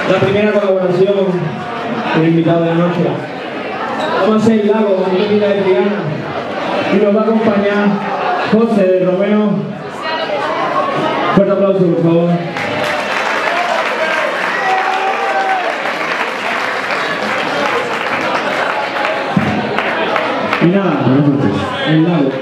La primera colaboración con el invitado de la noche. Vamos a hacer el lago, Antonina de Triana. Y nos va a acompañar José de Romeo. Fuerte aplauso, por favor. Y nada, el lago.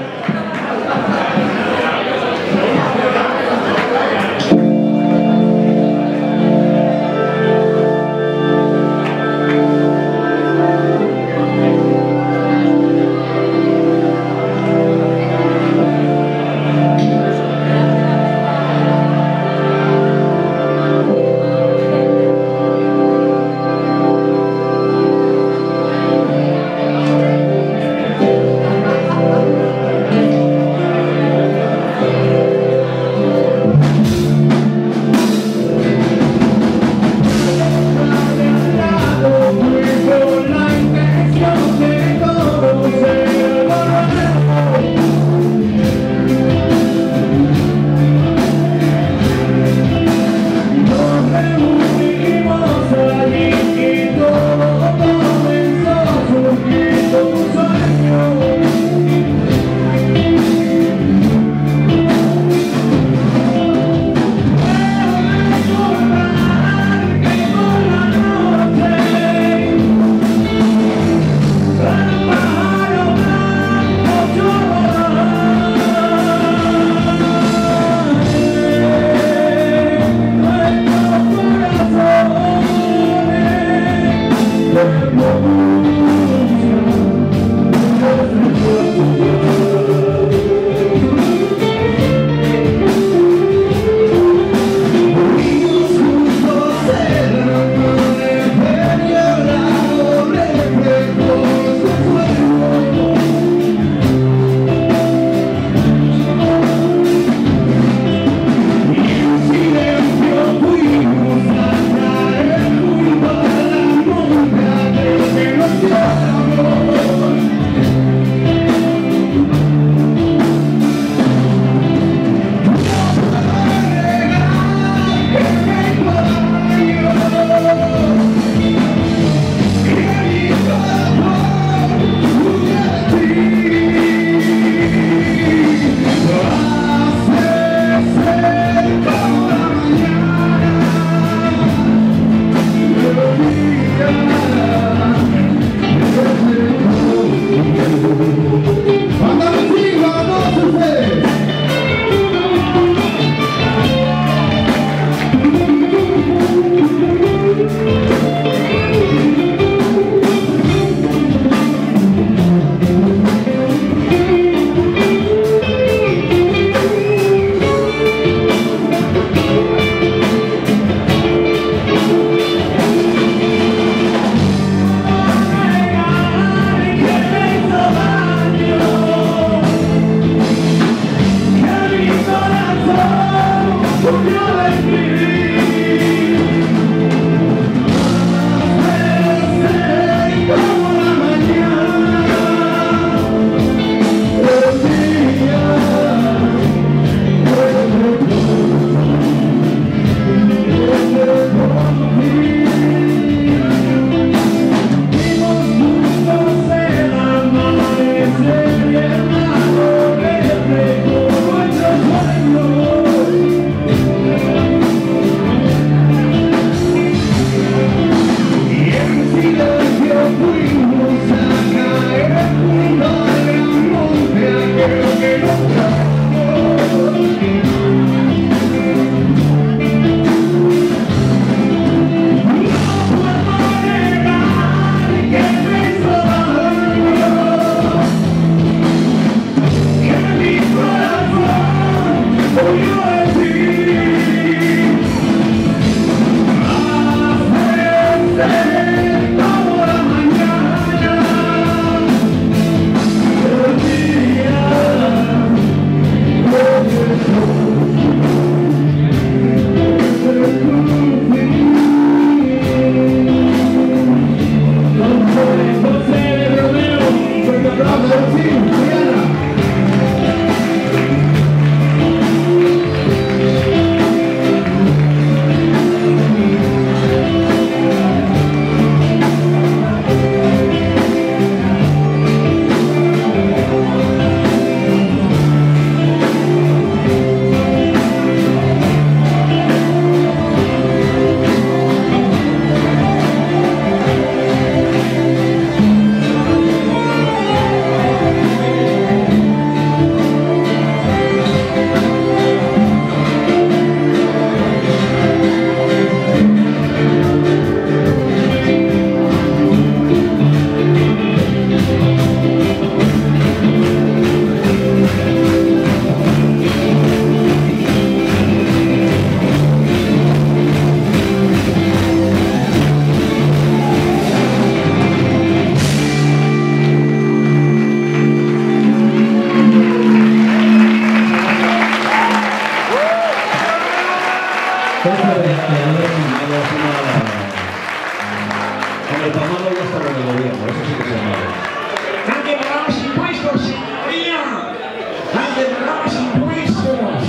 Hombre, para malo ya está con el gobierno, eso sí que se llama. ¡Antes pagamos impuestos, señoría! ¡Antes pagamos impuestos!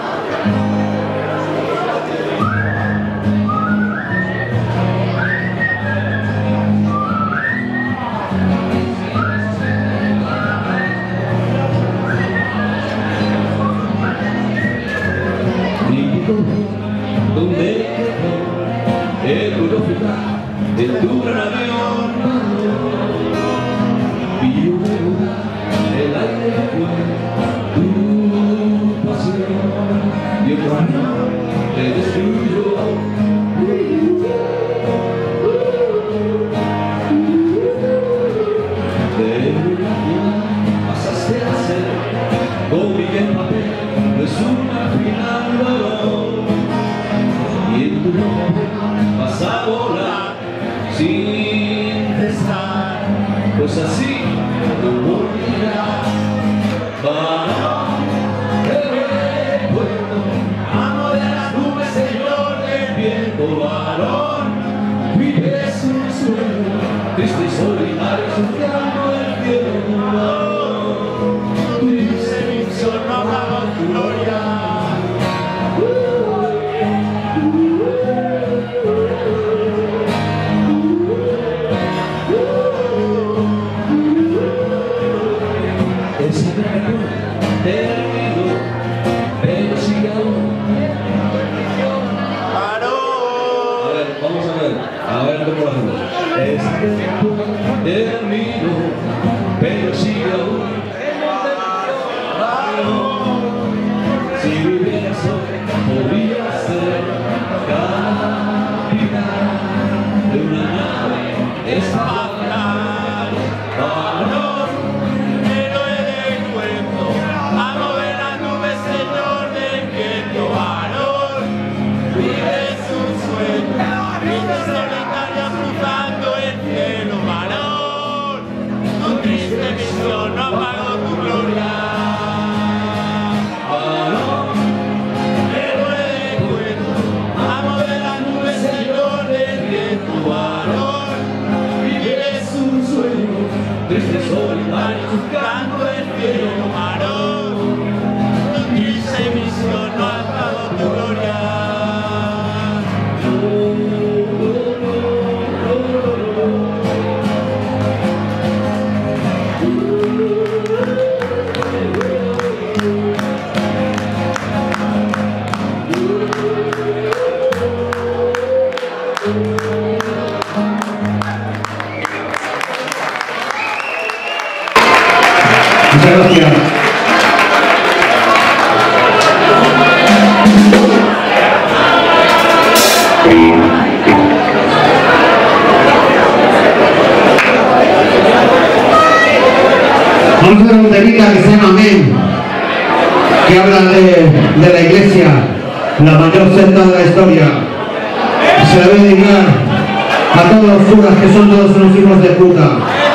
Donde el Europa el tu gran avión y el aire fue tu pasión y otro año te destruyó. De pasaste a ser cómic en papel, no es una final valor. Y en tu nombre vas a volar sin cesar, pues así tu morirás. Varón de recuerdo, amo de las nubes, señor del viento. Varón, vives un sueño, triste y solitario, surcando el cielo. Varón, tu misión no apaga tu gloria. Termino, pero sigue aún. A ver, vamos a ver cómo lo hacemos. Termino, pero sigue aún. Si vivieras hoy, podría ser capitán de una nave espacial. Triste solitario, buscando el cielo, varón, tu triste misión no ha dado tu gloria. Muchas gracias. Vamos a hacer un temita que se llama Amén, que habla de la iglesia, la mayor secta de la historia. Se le debe dedicar a todos los curas que son todos unos hijos de puta.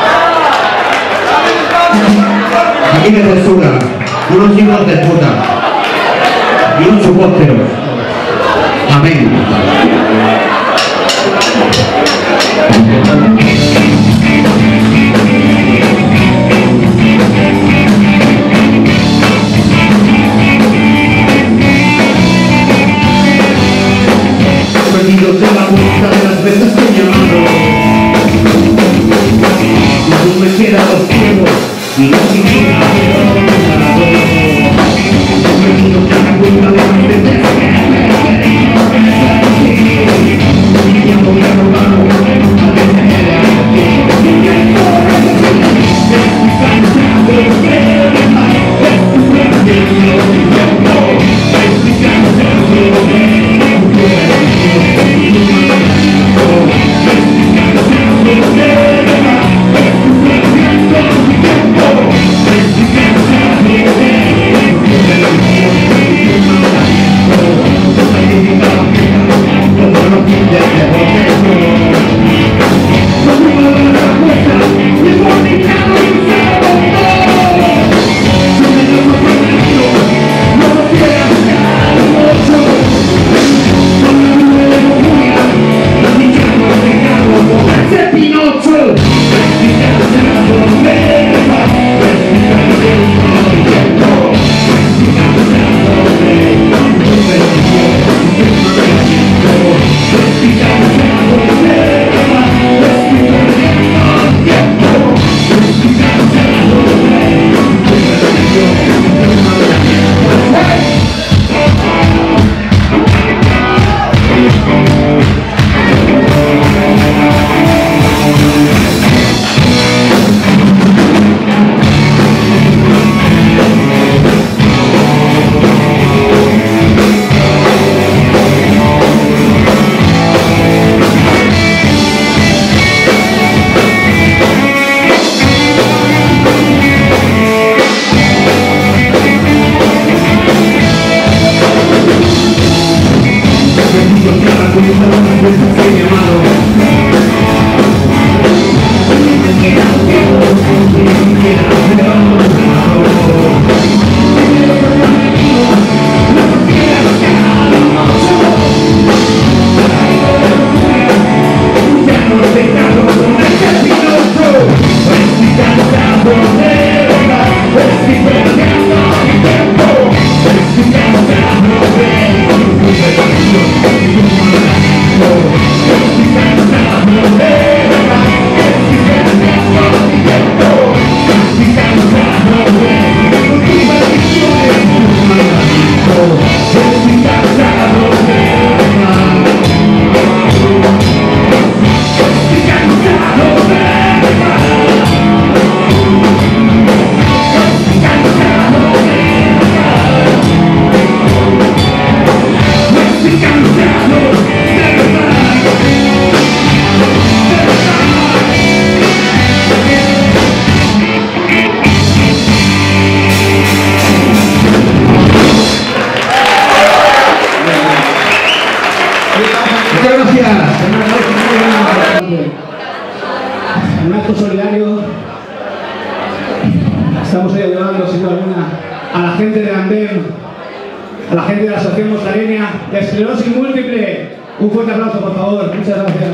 Aquí de censura, unos hijos de puta y un chupósteros. Amén. Perdidos en la busca de las veces que he llamado, no me quedan los ciegos y no quisiera perdidos en la busca de las veces que he llamado, y ya voy a robar. un acto solidario. Estamos hoy ayudando, sin duda alguna, a la gente de Andem, a la gente de la Asociación Mostareña de Esclerosis Múltiple. Un fuerte aplauso, por favor. Muchas gracias.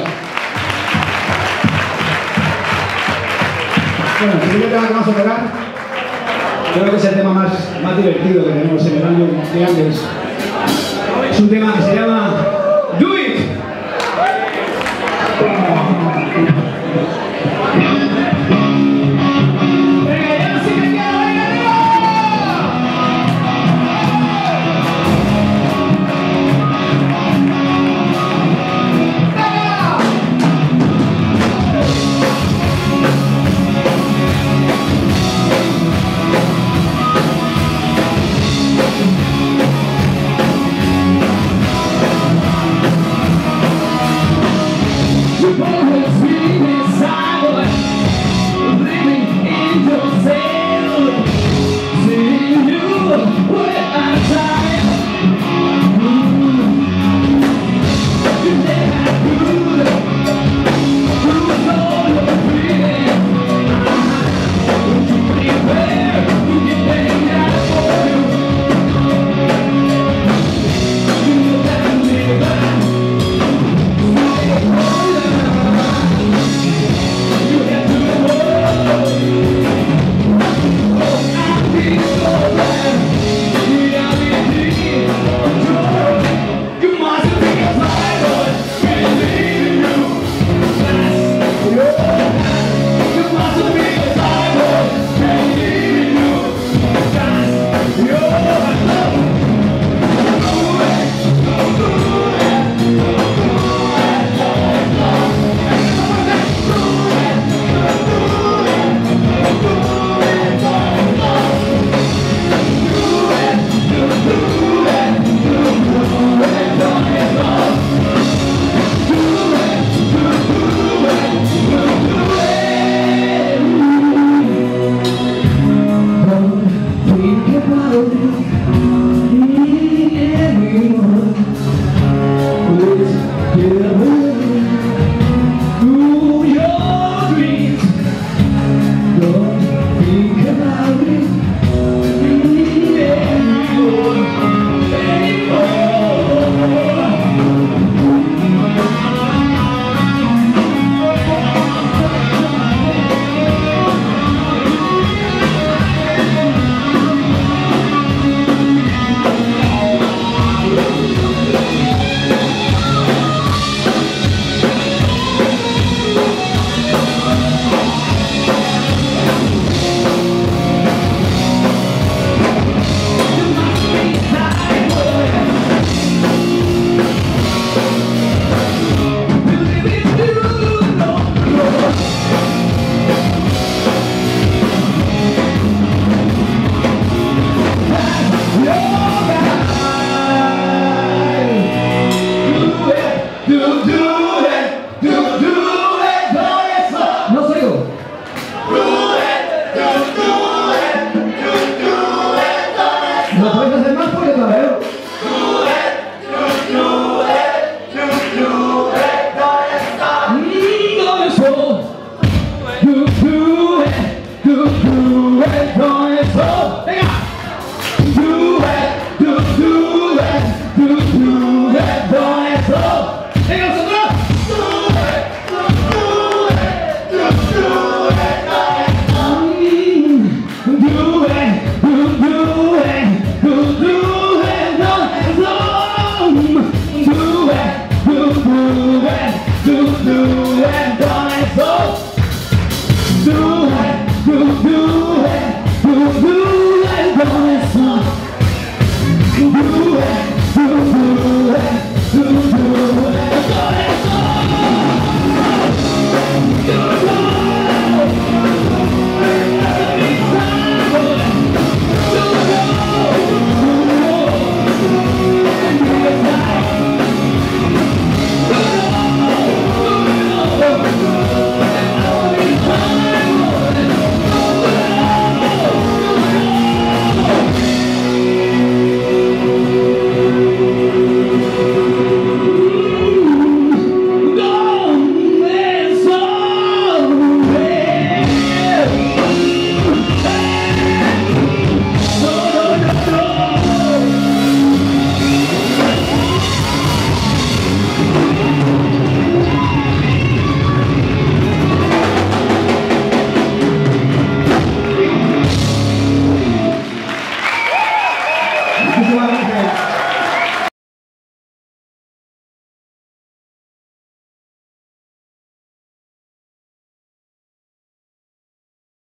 Bueno, el siguiente tema que vamos a tocar, creo que es el tema más divertido que tenemos en el año de antes. Es un tema que se llama Do It.